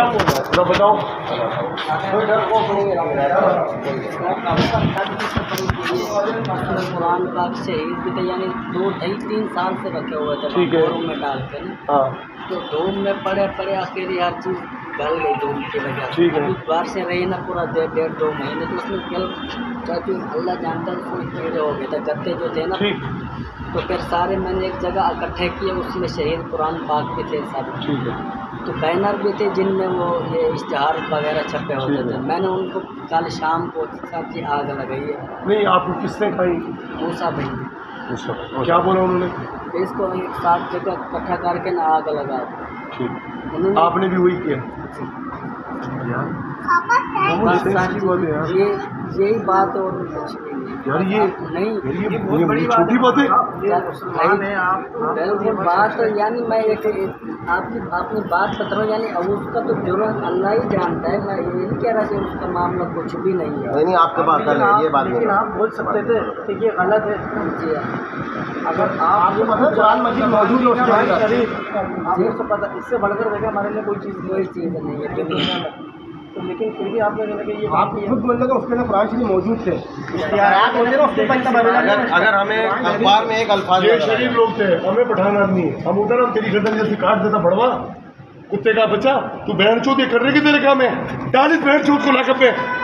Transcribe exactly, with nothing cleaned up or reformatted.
क्या बोल रहा है बताओ। कुरान पाक से यानी दो ढाई तीन साल से रखे हुए थे, ठीक है, में डाल के ना, हाँ तो धूम में पड़े पड़े अकेली हर चीज़ गल गई धूम की वजह से। ठीक है। अभी बाहर से रही ना पूरा डेढ़ डेढ़ दो महीने, तो उसमें गल चाहती अल्लाह जानता है कोई कीड़े हो गए थे, गत्ते जो थे ना, ठीक, तो फिर सारे मैंने एक जगह इकट्ठे किए, उसमें शहीद कुरान पाक भी थे सब, ठीक है, तो बैनर भी थे जिनमें वो ये इश्तिहार वगैरह छपे होते थे। मैंने उनको कल शाम को साहब जी आग लगाई है। नहीं आपको किसने खाई? मूसा भाई ने। क्या बोला उन्होंने? इसको एक साथ जगह इकट्ठा करके ना आग लगा। ठीक, उन्होंने आपने भी वही किया? बस ये यही बात और कुछ नहीं यार ये नहीं, ये, ये बहुत बड़ी छोटी बात है। बिल्कुल बात तो यानी मैं एक आपकी आपने बात बता रहा हूँ, यानी अब उसका तो जुर्म अल्लाह ही जानता है। मैं ये नहीं कह रहा कि उसका मामला कुछ भी नहीं है। नहीं नहीं आपके बात कर ये बात, लेकिन आप बोल सकते थे कि ये गलत है। जी अगर आपको पता कुरान मजीद मौजूद है आपको तो पता, इससे बढ़कर देखा हमारे लिए कोई चीज़ कोई चीज़ नहीं है दुनिया में। तो लेकिन फिर भी आपने कहने कि ये आप खुद मतलब उसके अंदर कुरान शरीफ मौजूद थे। अगर अगर हमें अखबार में एक अल्फाज ये शरीफ लोग थे, हमें पठान आदमी है, हम उधर हम तेरी गर्दन जैसे काट देता बड़वा कुत्ते का बच्चा, तू बहन चोद ये कर रही कि तेरे काम है, डाल इस बहन चोद को लाकर पे।